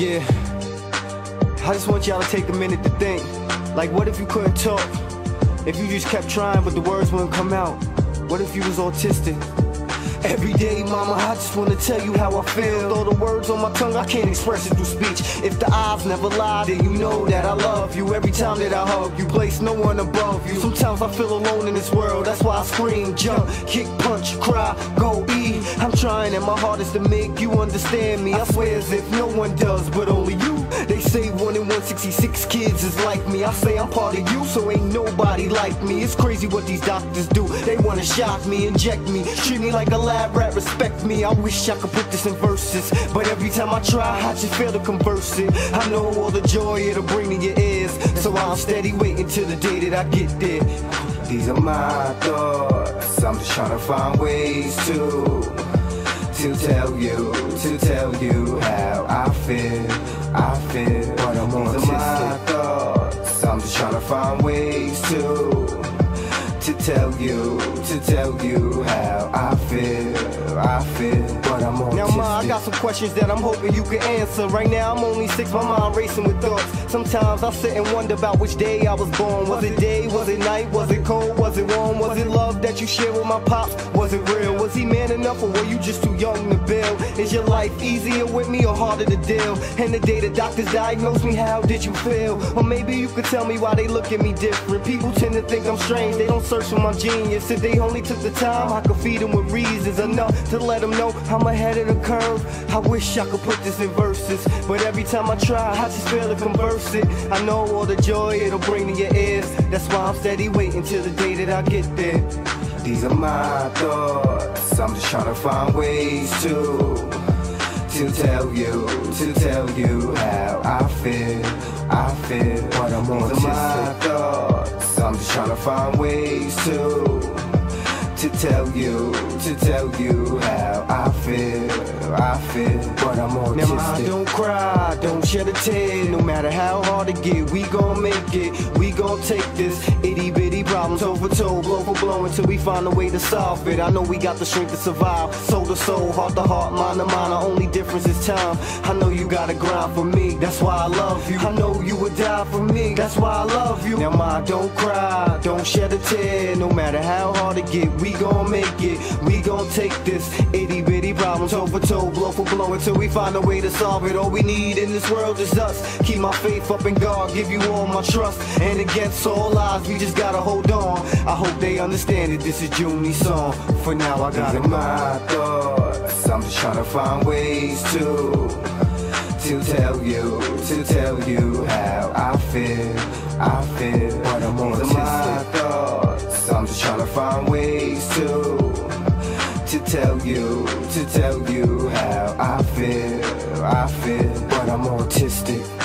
Yeah, I just want y'all to take a minute to think. Like, what if you couldn't talk? If you just kept trying but the words wouldn't come out? What if you was autistic? Every day, mama, I just wanna tell you how I feel. Though the words on my tongue, I can't express it through speech. If the eyes never lie, then you know that I love you. Every time that I hug you, place no one above you. Sometimes I feel alone in this world, that's why I scream, jump, kick, punch, cry, go E. I'm trying and my hardest to make you understand me. I swear as if no one does, but only you. They say 1 in 166 kids is like me. I say I'm part of you, so ain't nobody like me. It's crazy what these doctors do. They wanna shock me, inject me, treat me like a lab rat, respect me. I wish I could put this in verses, but every time I try, I just fail to converse it. I know all the joy it'll bring to your ears, so I'm steady waiting till the day that I get there. These are my thoughts, I'm just trying to find ways to tell you how I feel, but I'm autistic. These are my thoughts, I'm just trying to find ways to tell you how I feel, but I'm autistic. Now ma, I got some questions that I'm hoping you can answer. Right now I'm only 6, my mind racing with thoughts. Sometimes I sit and wonder about which day I was born. Was it day, was it night, was it cold, was it warm? Was it love that you shared with my pops, was it real? Was he man enough or were you just too young to build? Is your life easier with me or harder to deal? And the day the doctors diagnosed me, how did you feel? Or maybe you could tell me why they look at me different. People tend to think I'm strange, they don't search for my genius. If they only took the time, I could feed them with reasons enough to let them know I'm ahead of the curve. I wish I could put this in verses, but every time I try, I just fail to converse it. I know all the joy it'll bring to your ears, that's why I'm steady waiting till the day that I get there. These are my thoughts, I'm just trying to find ways to tell you how I feel, but I'm autistic. These are my thoughts, I'm just trying to find ways to tell you how I feel, but I'm autistic. Now ma, don't cry, don't shed a tear. No matter how hard it get, we gon' make it. We gon' take this itty bitty problems toe for toe, blow for blow, until we find a way to solve it. I know we got the strength to survive, soul to soul, heart to heart, mind to mind. Our only difference is time. I know you gotta grind for me, that's why I love you. I know you would die for me, that's why I love you. Now ma, don't cry, don't shed a tear. No matter how hard it get, we gon' make it. We gon' take this itty bitty problem toe for toe, blow for blow, until we find a way to solve it. All we need in this world is us. Keep my faith up in God, give you all my trust, and against all odds we just gotta hold on. I hope they understand it, this is Junie's song. For now I got it. My thoughts, I'm just trying to find ways to tell you how I feel, but I'm autistic. My thoughts, I'm just trying to find ways to tell you how I feel, but I'm autistic.